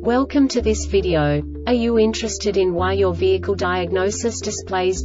Welcome to this video. Are you interested in why your vehicle diagnosis displays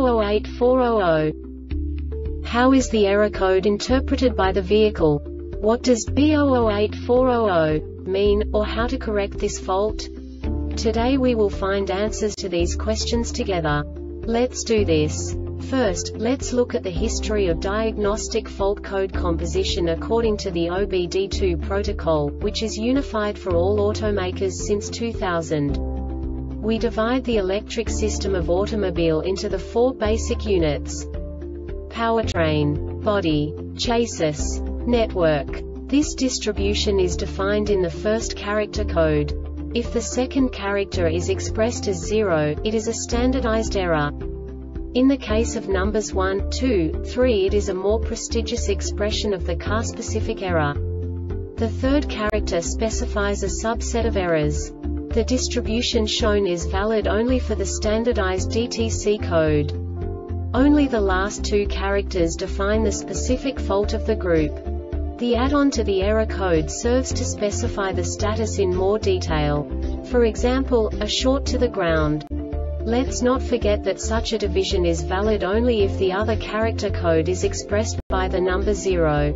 B008400? How is the error code interpreted by the vehicle? What does B008400 mean, or how to correct this fault? Today we will find answers to these questions together. Let's do this. First, let's look at the history of diagnostic fault code composition according to the OBD2 protocol, which is unified for all automakers since 2000. We divide the electric system of automobile into the four basic units: powertrain, body, chassis, network. This distribution is defined in the first character code. If the second character is expressed as 0, it is a standardized error. In the case of numbers 1, 2, 3, it is a more prestigious expression of the car-specific error. The third character specifies a subset of errors. The distribution shown is valid only for the standardized DTC code. Only the last two characters define the specific fault of the group. The add-on to the error code serves to specify the status in more detail. For example, a short to the ground. Let's not forget that such a division is valid only if the other character code is expressed by the number 0.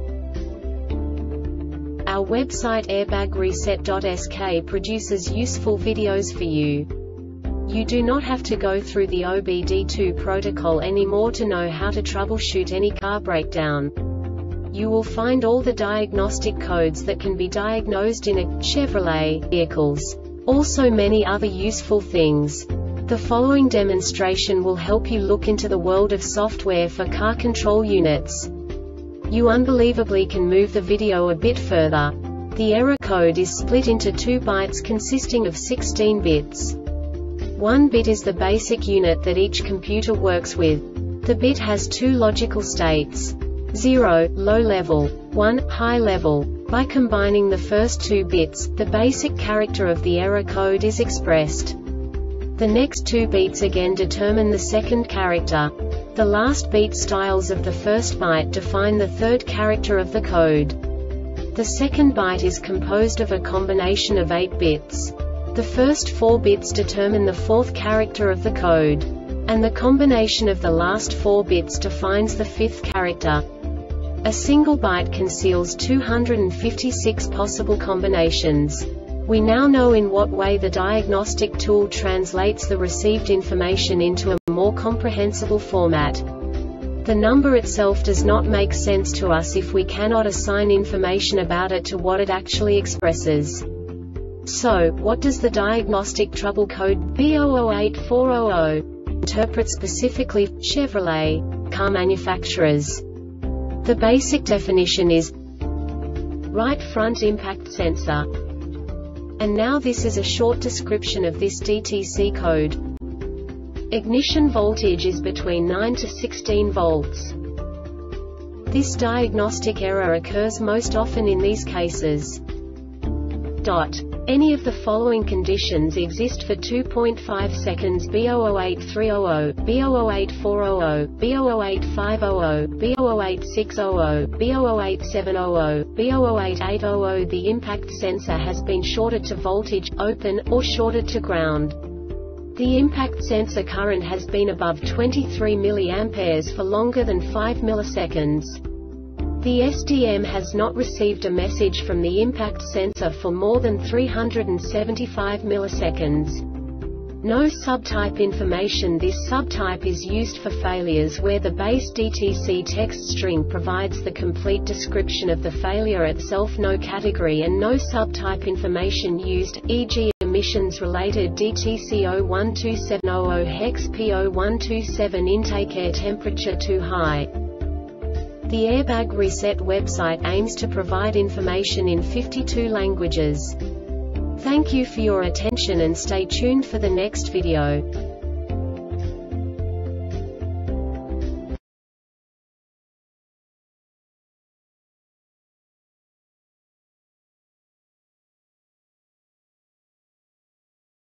Our website airbagreset.sk produces useful videos for you. You do not have to go through the OBD2 protocol anymore to know how to troubleshoot any car breakdown. You will find all the diagnostic codes that can be diagnosed in a Chevrolet vehicles. Also many other useful things. The following demonstration will help you look into the world of software for car control units. You unbelievably can move the video a bit further. The error code is split into 2 bytes consisting of 16 bits. 1 bit is the basic unit that each computer works with. The bit has 2 logical states: 0, low level, 1, high level. By combining the first 2 bits, the basic character of the error code is expressed. The next 2 beats again determine the second character. The last beat styles of the first byte define the third character of the code. The second byte is composed of a combination of 8 bits. The first 4 bits determine the fourth character of the code. And the combination of the last 4 bits defines the fifth character. A single byte conceals 256 possible combinations. We now know in what way the diagnostic tool translates the received information into a more comprehensible format. The number itself does not make sense to us if we cannot assign information about it to what it actually expresses. So, what does the diagnostic trouble code B008400 interpret specifically for Chevrolet car manufacturers? The basic definition is right front impact sensor. And now this is a short description of this DTC code. Ignition voltage is between 9 to 16 volts. This diagnostic error occurs most often in these cases. Any of the following conditions exist for 2.5 seconds: B008300, B008400, B008500, B008600, B008700, B008800. The impact sensor has been shorted to voltage, open, or shorted to ground. The impact sensor current has been above 23 mA for longer than 5 milliseconds. The SDM has not received a message from the impact sensor for more than 375 milliseconds. No subtype information. This subtype is used for failures where the base DTC text string provides the complete description of the failure itself. No category and no subtype information used, e.g. emissions-related DTC 012700 hex P0127 intake air temperature too high. The Airbag Reset website aims to provide information in 52 languages. Thank you for your attention and stay tuned for the next video.